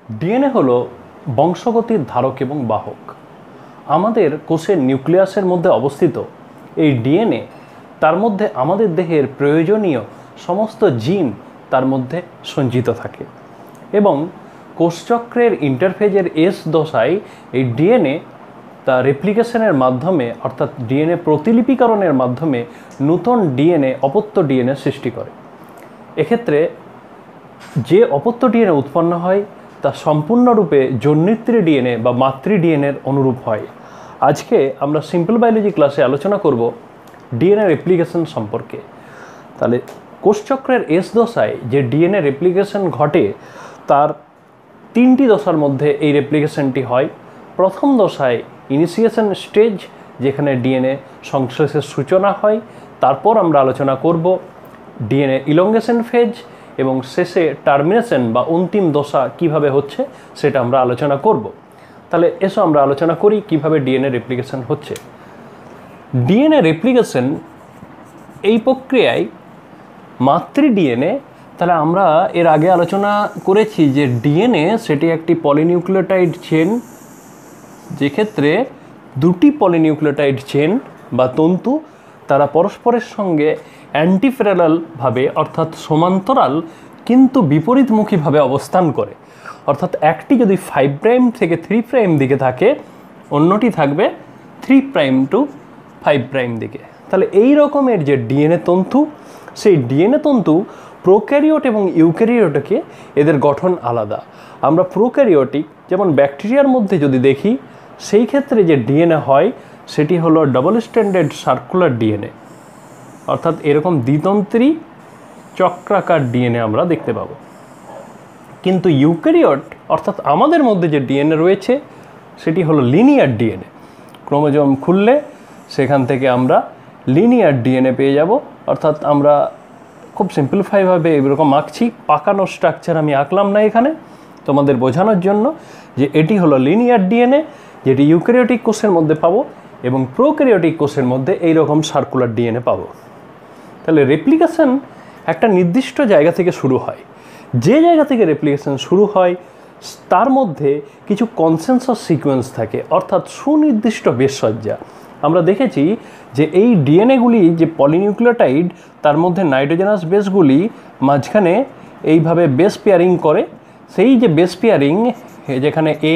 DNA হলো বংশগতির ধারক এবং বাহক। আমাদের কোষের নিউক্লিয়াসের মধ্যে অবস্থিত এই ডিএনএ তার মধ্যে আমাদের দেহের প্রয়োজনীয় সমস্ত জিন তার মধ্যে সঞ্চিত থাকে এবং কোষচক্রের ইন্টারফেজের এস দশায় এই ডিএনএ তা রেপ্লিকেশনের মাধ্যমে অর্থাৎ ডিএনএ প্রতিলিপিকরণের মাধ্যমে নূতন ডিএনএ অপত্য ডিএনএ সৃষ্টি করে। এক্ষেত্রে যে অপত্য ডিএনএ উৎপন্ন হয় তা সম্পূর্ণরূপে জন্মিত্রী ডিএনএ বা মাতৃ ডিএনএর অনুরূপ হয়। আজকে আমরা সিম্পল বায়োলজি ক্লাসে আলোচনা করব ডিএনএ রেপ্লিকেশন সম্পর্কে। তাহলে কোষচক্রের এস দশায় যে ডিএনএ রেপ্লিকেশন ঘটে তার তিনটি দশার মধ্যে এই রেপ্লিকেশনটি হয়। প্রথম দশায় ইনিশিয়েশন স্টেজ, যেখানে ডিএনএ সংশ্লেষের সূচনা হয়। তারপর আমরা আলোচনা করব ডিএনএ ইলংগেশন ফেজ এবং শেষে টার্মিনেশন বা অন্তিম দশা কিভাবে হচ্ছে সেটা আমরা আলোচনা করব। তাহলে এসো আমরা আলোচনা করি কিভাবে ডিএনএ রেপ্লিকেশন হচ্ছে। ডিএনএ রেপ্লিকেশন এই প্রক্রিয়ায় মাতৃ ডিএনএ, তাহলে আমরা এর আগে আলোচনা করেছি যে ডিএনএ সেটি একটি পলিনিউক্লিওটাইড চেন, যেক্ষেত্রে দুটি পলিনিউক্লিওটাইড চেন বা তন্তু তারা পরস্পরের সঙ্গে অ্যান্টিপ্যারালালভাবে অর্থাৎ সমান্তরাল কিন্তু বিপরীতমুখীভাবে অবস্থান করে। অর্থাৎ একটি যদি 5 প্রাইম থেকে 3 প্রাইম দিকে থাকে, অন্যটি থাকবে 3 প্রাইম টু 5 প্রাইম দিকে। তাহলে এই রকমের যে ডিএনএ তন্তু, সেই ডিএনএ তন্তু প্রোক্যারিওট এবং ইউক্যারিওটকে এদের গঠন আলাদা। আমরা প্রোক্যারিওটিক যেমন ব্যাকটেরিয়ার মধ্যে যদি দেখি, সেই ক্ষেত্রে যে ডিএনএ হয় সেটি হলো ডাবল স্ট্যান্ডার্ড সার্কুলার ডিএনএ, অর্থাৎ এরকম দ্বিতন্ত্রী চক্রাকার ডিএনএ আমরা দেখতে পাবো। কিন্তু ইউক্যারিওট অর্থাৎ আমাদের মধ্যে যে ডিএনএ রয়েছে সেটি হলো লিনিয়ার ডিএনএ। ক্রোমোজোম খুললে সেখান থেকে আমরা লিনিয়ার ডিএনএ পেয়ে যাব। অর্থাৎ আমরা খুব সিম্পলিফাইভাবে এরকম আঁকছি, পাকানো স্ট্রাকচার আমি আঁকলাম না এখানে, তোমাদের বোঝানোর জন্য যে এটি হলো লিনিয়ার ডিএনএ, যেটি ইউক্যারিওটিক কোষের মধ্যে পাবো এবং প্রোক্যারিওটিক কোষের মধ্যে এইরকম সার্কুলার ডিএনএ পাবো। তাহলে রেপ্লিকেশন একটা নির্দিষ্ট জায়গা থেকে শুরু হয়। যে জায়গা থেকে রেপ্লিকেশন শুরু হয় তার মধ্যে কিছু কনসেনসাস সিকোয়েন্স থাকে, অর্থাৎ সুনির্দিষ্ট বেশসজ্জা। আমরা দেখেছি যে এই ডিএনএগুলি যে পলিনিউক্লিওটাইড, তার মধ্যে নাইট্রোজেনাস বেসগুলি মাঝখানে এইভাবে বেস পেয়ারিং করে। সেই যে বেস পেয়ারিং, যেখানে এ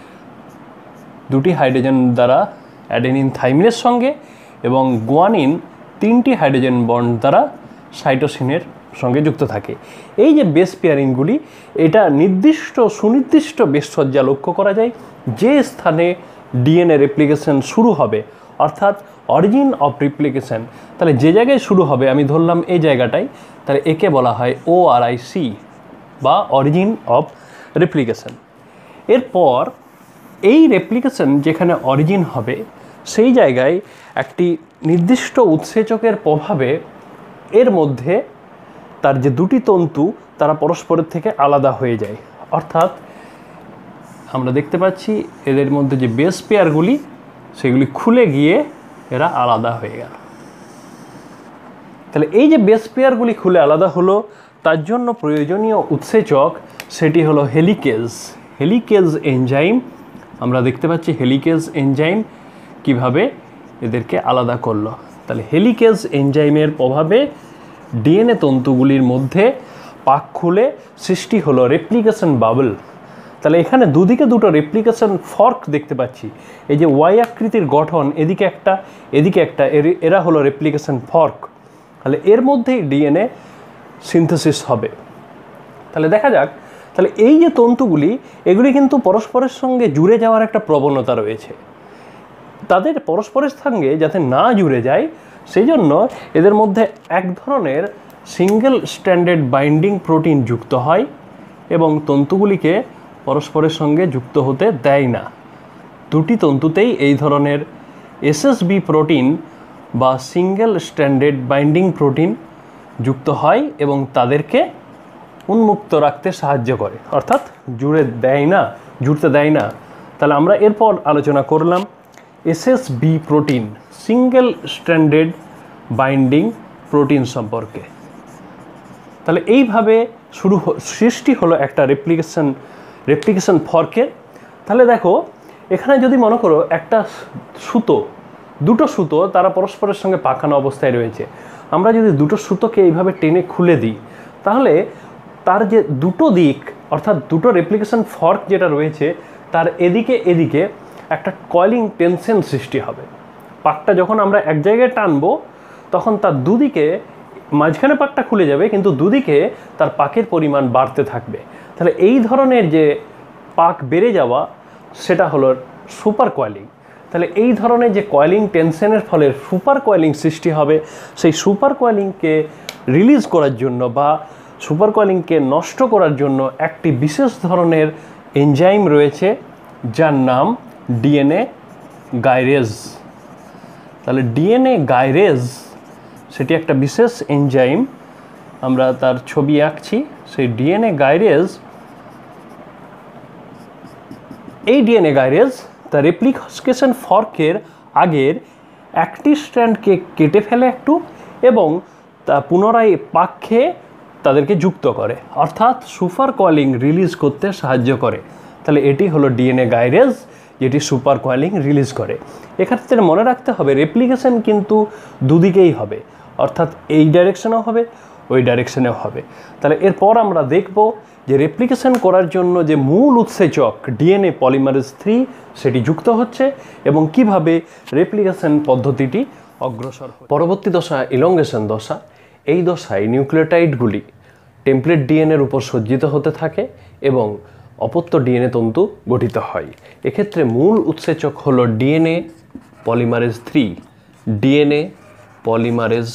দুটি হাইড্রোজেন দ্বারা অ্যাডেনিন থাইমিনের সঙ্গে এবং গুয়ানিন 3টি হাইড্রোজেন বন্ড দ্বারা সাইটোসিনের সঙ্গে যুক্ত থাকে। এই যে বেস পেয়ারিংগুলি, এটা সুনির্দিষ্ট বেশসজ্জা লক্ষ্য করা যায় যে স্থানে ডিএনএ রেপ্লিকেশন শুরু হবে, অর্থাৎ অরিজিন অফ রেপ্লিকেশন। তাহলে যে জায়গায় শুরু হবে, আমি ধরলাম এই জায়গাটায়, তাহলে একে বলা হয় ORIC বা অরিজিন অফ রেপ্লিকেশন। এরপর এই রেপ্লিকেশন যেখানে অরিজিন হবে সেই জায়গায় একটি নির্দিষ্ট উৎসেচকের প্রভাবে এর মধ্যে তার যে দুটি তন্তু তারা পরস্পরের থেকে আলাদা হয়ে যায়। অর্থাৎ আমরা দেখতে পাচ্ছি এদের মধ্যে যে বেস পেয়ারগুলি সেগুলি খুলে গিয়ে এরা আলাদা হয়ে গেল। তাহলে এই যে বেস পেয়ারগুলি খুলে আলাদা হলো, তার জন্য প্রয়োজনীয় উৎসেচক সেটি হলো হেলিকেজ এনজাইম। আমরা দেখতে পাচ্ছি হেলিকেজ এনজাইম কিভাবে এদেরকে আলাদা করলো। তাহলে হেলিকেজ এনজাইমের প্রভাবে ডিএনএ তন্তুগুলির মধ্যে পাক খুলে সৃষ্টি হলো রেপ্লিকেশন বাবল। তাহলে এখানে দুদিকে দুটো রেপ্লিকেশন ফর্ক দেখতে পাচ্ছি। এই যে ওয়াই আকৃতির গঠন, এদিকে একটা এদিকে একটা, এরা হলো রেপ্লিকেশন ফর্ক। তাহলে এর মধ্যেই ডিএনএ সিনথেসিস হবে। তাহলে দেখা যাক, তাহলে এই যে তন্তুগুলি, এগুলি কিন্তু পরস্পরের সঙ্গে জুড়ে যাওয়ার একটা প্রবণতা রয়েছে। তাদের পরস্পরের সঙ্গে যাতে না জুড়ে যায় সেই জন্য এদের মধ্যে এক ধরনের সিঙ্গেল স্ট্যান্ডার্ড বাইন্ডিং প্রোটিন যুক্ত হয় এবং তন্তুগুলিকে পরস্পরের সঙ্গে যুক্ত হতে দেয় না। দুটি তন্তুতেই এই ধরনের SSB প্রোটিন বা সিঙ্গেল স্ট্যান্ডার্ড বাইন্ডিং প্রোটিন যুক্ত হয় এবং তাদেরকে উন্মুক্ত রাখতে সাহায্য করে, অর্থাৎ জুড়তে দেয় না। তাহলে আমরা এরপর আলোচনা করলাম SSB protein, single standard binding protein সম্পর্কে। তাহলে এইভাবে সৃষ্টি হলো একটা রেপ্লিকেশন রেপ্লিকেশন ফর্কের। তাহলে দেখো এখানে যদি মনে করো একটা সুতো, দুটো সুতো তারা পরস্পরের সঙ্গে পাকানো অবস্থায় রয়েছে, আমরা যদি দুটো সুতোকে এইভাবে টেনে খুলে দিই তাহলে তার যে দুটো দিক অর্থাৎ দুটো রেপ্লিকেশন ফর্ক যেটা রয়েছে তার এদিকে এদিকে একটা কয়েলিং টেনশন সৃষ্টি হবে। পাকটা যখন আমরা এক জায়গায় টানবো তখন তার দুদিকে, মাঝখানে পাকটা খুলে যাবে কিন্তু দুদিকে তার পাকের পরিমাণ বাড়তে থাকবে। তাহলে এই ধরনের যে পাক বেড়ে যাওয়া সেটা হলো সুপার কয়েলিং। তাহলে এই ধরনের যে কয়েলিং টেনশনের ফলে সুপার কয়েলিং সৃষ্টি হবে, সেই সুপার কয়েলিংকে রিলিজ করার জন্য বা সুপার কয়েলিংকে নষ্ট করার জন্য একটি বিশেষ ধরনের এনজাইম রয়েছে যার নাম ডিএনএ গাইরেজ। তাহলে ডিএনএ গাইরেজ সেটি একটা বিশেষ এনজাইম, আমরা তার ছবি আঁকছি। সেই ডিএনএ গাইরেজ, এই ডিএনএ গাইরেজ তার রেপ্লিকেশন ফর্কের আগের একটি স্ট্র্যান্ডকে কেটে ফেলে একটু এবং তা পুনরায় পাক খেয়ে তাদেরকে যুক্ত করে, অর্থাৎ সুপার কয়েলিং রিলিজ করতে সাহায্য করে। তাহলে এটি হলো ডিএনএ গাইরেজ যেটি সুপার কয়েলিং রিলিজ করে। এক্ষেত্রে মনে রাখতে হবে রেপ্লিকেশন কিন্তু দুদিকেই হবে, অর্থাৎ এই ডাইরেকশনেও হবে ওই ডাইরেকশনেও হবে। তাহলে এরপর আমরা দেখব যে রেপ্লিকেশন করার জন্য যে মূল উৎসেচক ডিএনএ পলিমারেজ 3 সেটি যুক্ত হচ্ছে এবং কিভাবে রেপ্লিকেশন পদ্ধতিটি অগ্রসর। পরবর্তী দশা ইলংগেশন দশা। এই দশায় নিউক্লিওটাইডগুলি টেমপ্লেট ডিএনএর উপর সজ্জিত হতে থাকে এবং অপত্য ডিএনএ তন্তু গঠিত হয়। এক্ষেত্রে মূল উৎসেচক হলো ডিএনএ পলিমারেজ 3, ডিএনএ পলিমারেজ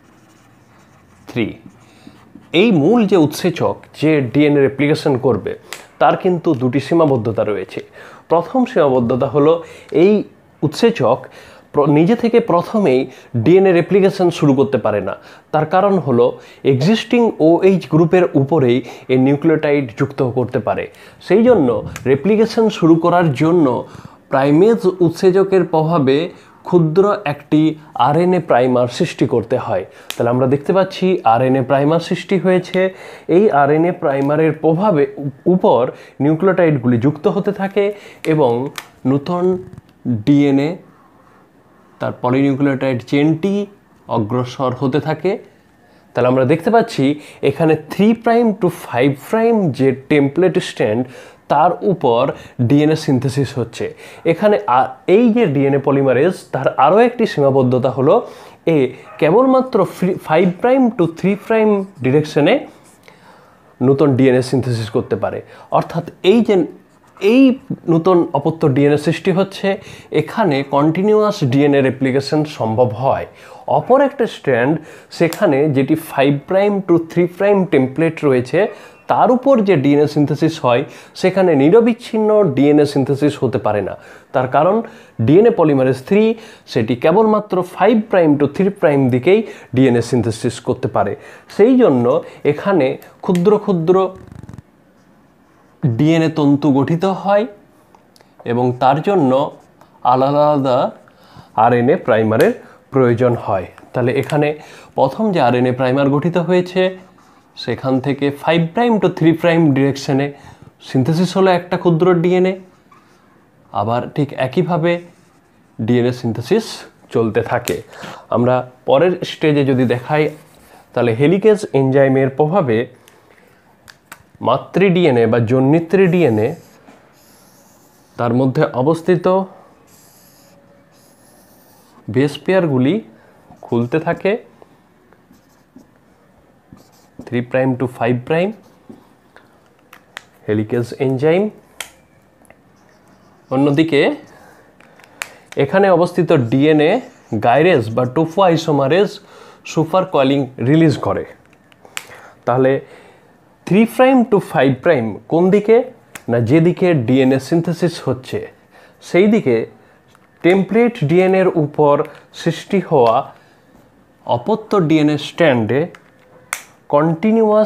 3। এই মূল যে উৎসেচক যে ডিএনএ রেপ্লিকেশন করবে তার কিন্তু দুটি সীমাবদ্ধতা রয়েছে। প্রথম সীমাবদ্ধতা হলো এই উৎসেচক নিজে থেকে প্রথমেই ডিএনএ রেপ্লিকেশন শুরু করতে পারে না। তার কারণ হলো এক্সিস্টিং OH গ্রুপের উপরেই এই নিউক্লিওটাইড যুক্ত করতে পারে। সেই জন্য রেপ্লিকেশন শুরু করার জন্য প্রাইমেজ উৎসেচকের প্রভাবে ক্ষুদ্র একটি আরএনএ প্রাইমার সৃষ্টি করতে হয়। তাহলে আমরা দেখতে পাচ্ছি আরএনএ প্রাইমার সৃষ্টি হয়েছে। এই আরএনএ প্রাইমারের প্রভাবে উপর নিউক্লিওটাইডগুলি যুক্ত হতে থাকে এবং নূতন ডিএনএ তার পলিনিউক্লিওটাইড চেনটি অগ্রসর হতে থাকে। তাহলে আমরা দেখতে পাচ্ছি এখানে 3' to 5' যে টেমপ্লেট স্ট্যান্ড তার উপর ডিএনএ সিনথেসিস হচ্ছে। এখানে এই যে ডিএনএ পলিমারেজ তার আরও একটি সীমাবদ্ধতা হলো কেবলমাত্র 5' to 3' ডিরেকশনে নতুন ডিএনএ সিনথেসিস করতে পারে। অর্থাৎ এই নতুন অপত্য ডিএনএ সৃষ্টি হচ্ছে, এখানে কন্টিনিউয়াস ডিএনএ রেপ্লিকেশন সম্ভব হয়। অপর একটা স্ট্র্যান্ড সেখানে যেটি 5' to 3' টেমপ্লেট রয়েছে তার উপর যে ডিএনএ সিনথেসিস হয় সেখানে নিরবিচ্ছিন্ন ডিএনএ সিনথেসিস হতে পারে না। তার কারণ ডিএনএ পলিমারেজ 3 সেটি কেবলমাত্র 5' to 3' দিকেই ডিএনএ সিনথেসিস করতে পারে। সেই জন্য এখানে ক্ষুদ্র ক্ষুদ্র ডিএনএ তন্তু গঠিত হয় এবং তার জন্য আলাদা আলাদা আরএনএ প্রাইমারের প্রয়োজন হয়। তাহলে এখানে প্রথম যে আরএনএ প্রাইমার গঠিত হয়েছে সেখান থেকে 5' to 3' ডিরেকশনে সিনথেসিস হলো একটা ক্ষুদ্র ডিএনএ, আবার ঠিক একইভাবে ডিএনএ সিনথেসিস চলতে থাকে। আমরা পরের স্টেজে যদি দেখাই তাহলে হেলিকেজ এনজাইমের প্রভাবে মাতৃ ডিএনএ বা জন্মিত্রী ডিএনএ তার মধ্যে অবস্থিত বেস পেয়ারগুলি খুলতে থাকে 3' to 5' হেলিকেজ এনজাইম। অন্যদিকে এখানে অবস্থিত ডিএনএ গাইরেজ বা topo isomerase super coiling release করে। তাহলে 3' to 5' কোন দিকে না, যেদিকে ডিএনএ সিনথেসিস হচ্ছে সেই দিকে টেমপ্লেট ডিএনএর উপর সৃষ্টি হওয়া অপত্য ডিএনএ স্ট্র্যান্ডে কন্টিনিউয়াস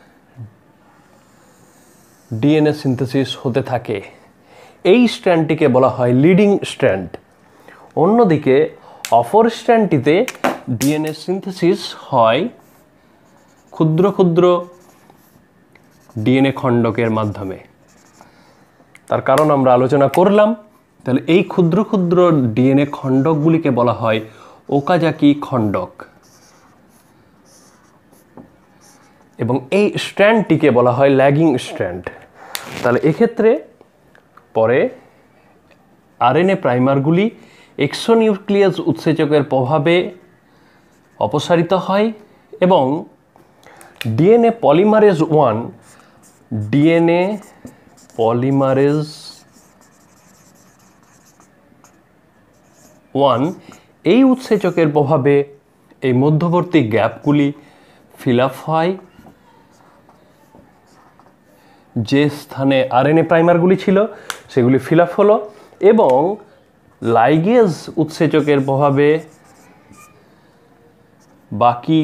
ডিএনএ সিনথেসিস হতে থাকে। এই স্ট্র্যান্ডটিকে বলা হয় লিডিং স্ট্র্যান্ড। অন্যদিকে অপর স্ট্র্যান্ডটিতে ডিএনএ সিনথেসিস হয় ক্ষুদ্র ক্ষুদ্র ডিএনএ খণ্ডকের মাধ্যমে। তার কারণ আমরা আলোচনা করলাম। তাহলে এই ক্ষুদ্র ক্ষুদ্র ডিএনএ খণ্ডকগুলিকে বলা হয় ওকাজাকি খণ্ডক, এবং এই স্ট্র্যান্ডটিকে বলা হয় ল্যাগিং স্ট্র্যান্ড। তাহলে এক্ষেত্রে পরে আরএনএ প্রাইমারগুলি এক্সোনিউক্লিয়াস উৎসেচকের প্রভাবে অপসারিত হয় এবং ডিএনএ পলিমারেজ 1 এই উৎসেচকের প্রভাবে এই মধ্যবর্তী গ্যাপগুলি ফিল আপ হয়। যে স্থানে আরএনএ প্রাইমারগুলি ছিল সেগুলি ফিল আপ হলো এবং লাইগেজ উৎসেচকের প্রভাবে বাকি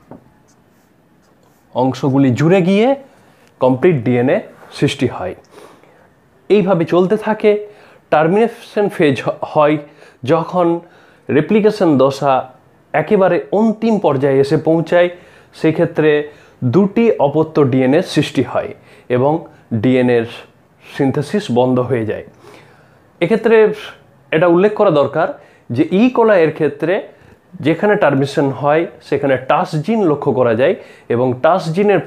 অংশগুলি জুড়ে গিয়ে কমপ্লিট ডিএনএ সৃষ্টি হয়। এইভাবে চলতে থাকে। টার্মিনেশন ফেজ হয় যখন রেপ্লিকেশন দশা একেবারে অন্তিম পর্যায়ে এসে পৌঁছায়। সেক্ষেত্রে দুটি অপত্য ডিএনএ সৃষ্টি হয় এবং ডিএনএর সিনথেসিস বন্ধ হয়ে যায়। এক্ষেত্রে এটা উল্লেখ করা দরকার যে ই কোলাইয়ের ক্ষেত্রে যেখানে টার্মিনেশন হয় সেখানে টাস জিন লক্ষ্য করা যায় এবং টাস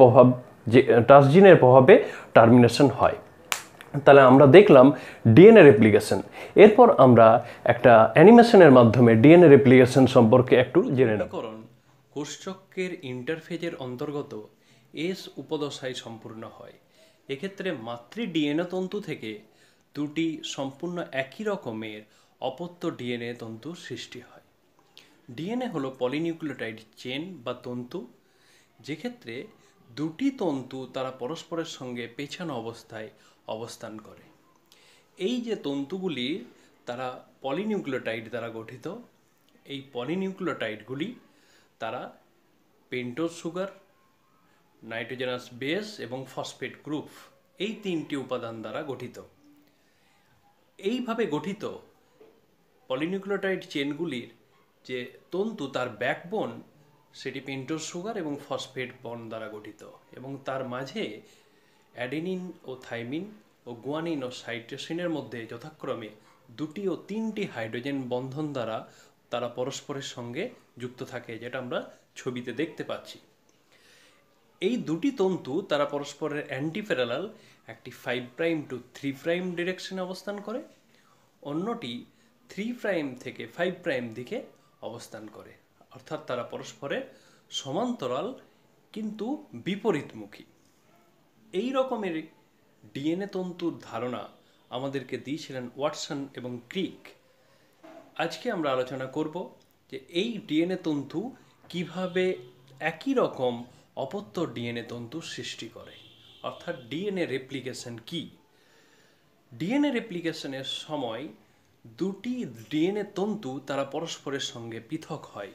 জিনের প্রভাবে টার্মিনেশন হয়। তাহলে আমরা দেখলাম ডিএনএ রেপ্লিকেশন। এরপর আমরা একটা অ্যানিমেশনের মাধ্যমে ডিএনএ রেপ্লিকেশন সম্পর্কে একটু জেনে নেব। কোষচক্রের ইন্টারফেজের অন্তর্গত এস উপদশায় সম্পূর্ণ হয়। এক্ষেত্রে মাতৃ ডিএনএ তন্তু থেকে দুটি সম্পূর্ণ একই রকমের অপত্য ডিএনএ তন্তু সৃষ্টি হয়। ডিএনএ হলো পলিনিউক্লিওটাইড চেন বা তন্তু, যেক্ষেত্রে দুটি তন্তু তারা পরস্পরের সঙ্গে পেছানো অবস্থায় অবস্থান করে। এই যে তন্তুগুলি তারা পলিনিউক্লিওটাইড দ্বারা গঠিত। এই পলিনিউক্লিওটাইডগুলি তারা পেন্টোজ সুগার, নাইট্রোজেনাস বেস এবং ফসফেট গ্রুপ এই তিনটি উপাদান দ্বারা গঠিত। এইভাবে গঠিত পলিনিউক্লিওটাইড চেনগুলির যে তন্তু তার ব্যাকবোন সেটি পেন্টোজ সুগার এবং ফসফেট বন্ড দ্বারা গঠিত এবং তার মাঝে অ্যাডেনিন ও থাইমিন ও গুয়ানিন ও সাইটোসিনের মধ্যে যথাক্রমে দুটি ও তিনটি হাইড্রোজেন বন্ধন দ্বারা তারা পরস্পরের সঙ্গে যুক্ত থাকে, যেটা আমরা ছবিতে দেখতে পাচ্ছি। এই দুটি তন্তু তারা পরস্পরের অ্যান্টিপ্যারালাল, একটি 5' to 3' ডিরেকশনে অবস্থান করে, অন্যটি 3' থেকে 5' দিকে অবস্থান করে। অর্থাৎ তারা পরস্পরের সমান্তরাল কিন্তু বিপরীতমুখী। এই রকমের ডিএনএ তন্তুর ধারণা আমাদেরকে দিয়েছিলেন ওয়াটসন এবং ক্রিক। আজকে আমরা আলোচনা করব যে এই ডিএনএ তন্তু কিভাবে একই রকম অপত্য ডিএনএ তন্তু সৃষ্টি করে, অর্থাৎ ডিএনএ রেপ্লিকেশন কি। ডিএনএ রেপ্লিকেশনের সময় দুটি ডিএনএ তন্তু তারা পরস্পরের সঙ্গে পৃথক হয়।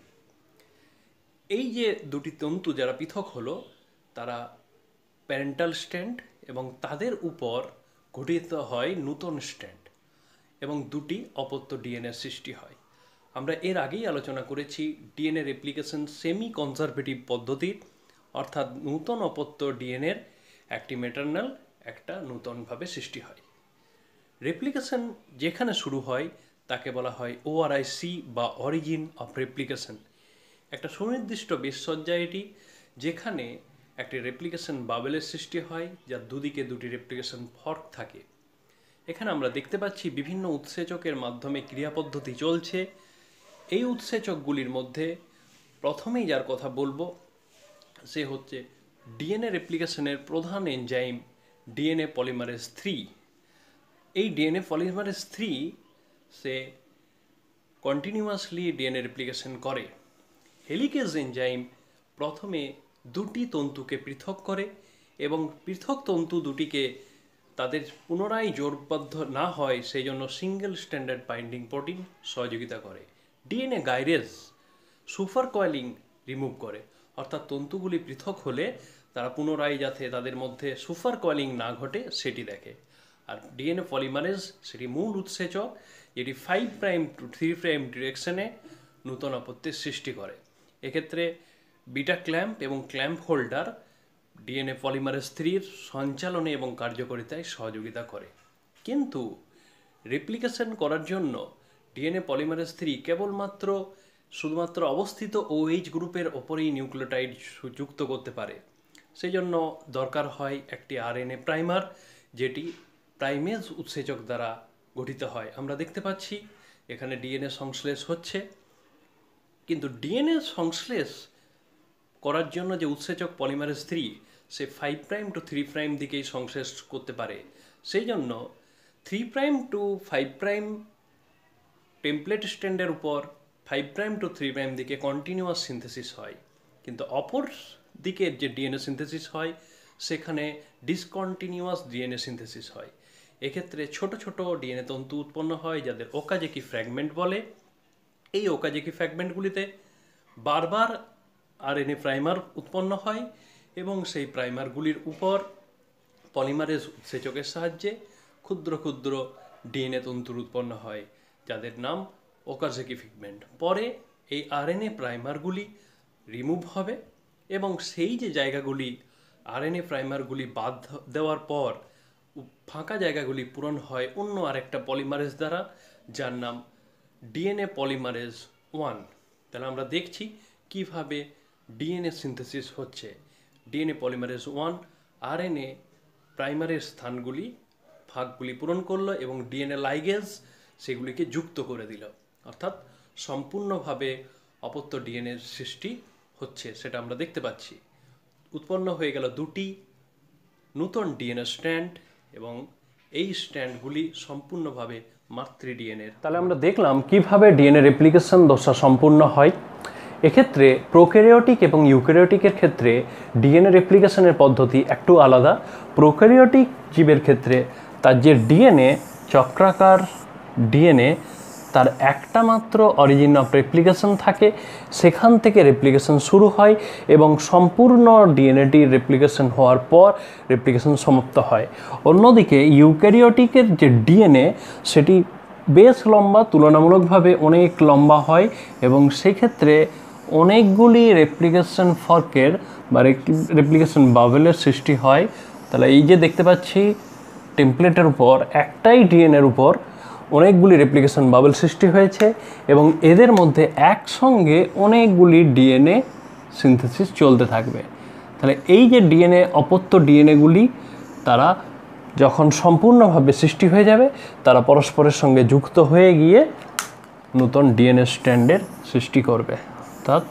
এই যে দুটি তন্তু যারা পৃথক হলো তারা প্যারেন্টাল স্ট্র্যান্ড এবং তাদের উপর গঠিত হয় নূতন স্ট্র্যান্ড এবং দুটি অপত্য ডিএনএ সৃষ্টি হয়। আমরা এর আগেই আলোচনা করেছি ডিএনএ রেপ্লিকেশন সেমি কনজারভেটিভ পদ্ধতির, অর্থাৎ নূতন অপত্য ডিএনএর একটি ম্যাটারনাল একটা নূতনভাবে সৃষ্টি হয়। রেপ্লিকেশন যেখানে শুরু হয় তাকে বলা হয় ওআরআইসি বা অরিজিন অফ রেপ্লিকেশন। একটা সুনির্দিষ্ট বেশসজ্জা এটি, যেখানে একটি রেপ্লিকেশন বাবেলের সৃষ্টি হয় যার দুদিকে দুটি রেপ্লিকেশন ফর্ক থাকে। এখানে আমরা দেখতে পাচ্ছি বিভিন্ন উৎসেচকের মাধ্যমে ক্রিয়া পদ্ধতি চলছে। এই উৎসেচকগুলির মধ্যে প্রথমেই যার কথা বলবো সে হচ্ছে ডিএনএ রেপ্লিকেশনের প্রধান এনজাইম ডিএনএ পলিমারেজ 3। এই ডিএনএ পলিমারেজ 3 সে কন্টিনিউয়াসলি ডিএনএ রেপ্লিকেশন করে। হেলিকেজ এনজাইম প্রথমে দুটি তন্তুকে পৃথক করে এবং পৃথক তন্তু দুটিকে তাদের পুনরায় জোড়বদ্ধ না হয় সেই জন্য সিঙ্গেল স্ট্যান্ডার্ড বাইন্ডিং প্রোটিন সহযোগিতা করে। DNA gyrase super coiling remove করে, অর্থাৎ তন্তুগুলি পৃথক হলে তারা পুনরায় যাতে তাদের মধ্যে সুপার কয়েলিং না ঘটে সেটি দেখে। আর ডিএনএ পলিমারেজ সেটি মূল উৎসেচক, যেটি 5' to 3' ডিরেকশনে নূতন অপত্যের সৃষ্টি করে। এক্ষেত্রে বিটা ক্ল্যাম্প এবং ক্ল্যাম্প হোল্ডার ডিএনএ পলিমারেজ 3 সঞ্চালনে এবং কার্যকারিতায় সহযোগিতা করে। কিন্তু রেপ্লিকেশন করার জন্য ডিএনএ পলিমারেজ 3 কেবলমাত্র শুধুমাত্র অবস্থিত OH গ্রুপের ওপরেই নিউক্লিওটাইড যুক্ত করতে পারে। সেই জন্য দরকার হয় একটি আরএনএ প্রাইমার, যেটি প্রাইমেজ উৎসেচক দ্বারা গঠিত হয়। আমরা দেখতে পাচ্ছি এখানে ডিএনএ সংশ্লেষ হচ্ছে, কিন্তু ডিএনএ সংশ্লেষ করার জন্য যে উৎসেচক পলিমারেজ 3 সে 5' to 3' দিকেই সংশ্লেষ করতে পারে। সেই জন্য 3' to 5' টেমপ্লেট স্ট্যান্ডের উপর 5' to 3' দিকে কন্টিনিউয়াস সিনথেসিস হয়, কিন্তু অপর দিকের যে ডিএনএ সিনথেসিস হয় সেখানে ডিসকন্টিনিউয়াস ডিএনএ সিনথেসিস হয়। এক্ষেত্রে ছোট ছোট ডিএনএ তন্তু উৎপন্ন হয় যাদের ওকাজাকি ফ্র্যাগমেন্ট বলে। এই ওকাজাকি ফ্র্যাগমেন্টগুলিতে বারবার আরএনএ প্রাইমার উৎপন্ন হয় এবং সেই প্রাইমারগুলির উপর পলিমারেজ উৎসেচকের সাহায্যে ক্ষুদ্র ক্ষুদ্র ডিএনএ তন্তুর উৎপন্ন হয়, যাদের নাম ওকাজাকি ফ্র্যাগমেন্ট। পরে এই আরএনএ প্রাইমারগুলি রিমুভ হবে এবং সেই যে জায়গাগুলি আরএনএ প্রাইমারগুলি বাদ দেওয়ার পর ফাঁকা জায়গাগুলি পূরণ হয় অন্য আরেকটা পলিমারেজ দ্বারা, যার নাম ডিএনএ পলিমারেজ 1। তাহলে আমরা দেখছি কিভাবে ডিএনএ সিনথেসিস হচ্ছে। ডিএনএ পলিমারেজ 1 আরএনএ প্রাইমারের স্থানগুলি ফাঁকগুলি পূরণ করলো এবং ডিএনএ লাইগেজ সেগুলিকে যুক্ত করে দিল, অর্থাৎ সম্পূর্ণভাবে অপত্য ডিএনএর সৃষ্টি হচ্ছে, সেটা আমরা দেখতে পাচ্ছি। উৎপন্ন হয়ে গেল দুটি নূতন ডিএনএ স্ট্র্যান্ড এবং এই স্ট্র্যান্ডগুলি সম্পূর্ণভাবে মাতৃ ডিএনএর। তাহলে আমরা দেখলাম কিভাবে ডিএনএ রেপ্লিকেশন দশা সম্পূর্ণ হয়। এক্ষেত্রে প্রোক্যারিওটিক এবং ইউক্যারিওটিকের ক্ষেত্রে ডিএনএ রেপ্লিকেশনের পদ্ধতি একটু আলাদা। প্রোক্যারিওটিক জীবের ক্ষেত্রে তার যে ডিএনএ চক্রাকার ডিএনএ তার একটা মাত্র অরিজিন অফ রেপ্লিকেশন থাকে, সেখান থেকে রেপ্লিকেশন শুরু হয় এবং সম্পূর্ণ ডিএনএটি রেপ্লিকেশন হওয়ার পর রেপ্লিকেশন সমাপ্ত হয়। অন্যদিকে ইউক্যারিওটিকের যে ডিএনএ সেটি বেশ লম্বা, তুলনামূলকভাবে অনেক লম্বা হয় এবং সেক্ষেত্রে অনেকগুলি রেপ্লিকেশন ফর্কের বা রেপ্লিকেশন বাবেলের সৃষ্টি হয়। তাহলে এই যে দেখতে পাচ্ছি টেমপ্লেটের উপর একটাই ডিএনএর উপর অনেকগুলি রেপ্লিকেশন বাবেল সৃষ্টি হয়েছে এবং এদের মধ্যে একসঙ্গে অনেকগুলি ডিএনএ সিনথেসিস চলতে থাকবে। তাহলে এই যে ডিএনএ অপত্য ডিএনএগুলি তারা যখন সম্পূর্ণভাবে সৃষ্টি হয়ে যাবে তারা পরস্পরের সঙ্গে যুক্ত হয়ে গিয়ে নতুন ডিএনএ স্ট্র্যান্ডের সৃষ্টি করবে। অর্থাৎ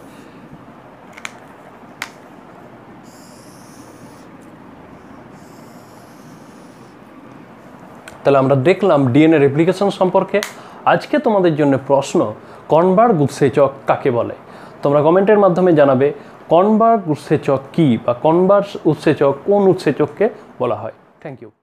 তাহলে আমরা দেখলাম ডিএনএ রেপ্লিকেশন সম্পর্কে। আজকে তোমাদের জন্য প্রশ্ন, কনবার্গ উৎসেচক কাকে বলে? তোমরা কমেন্টের মাধ্যমে জানাবে কনবার্গ উৎসেচক কী বা কনবার্গ উৎসেচক কোন উৎসেচককে বলা হয়। Thank you.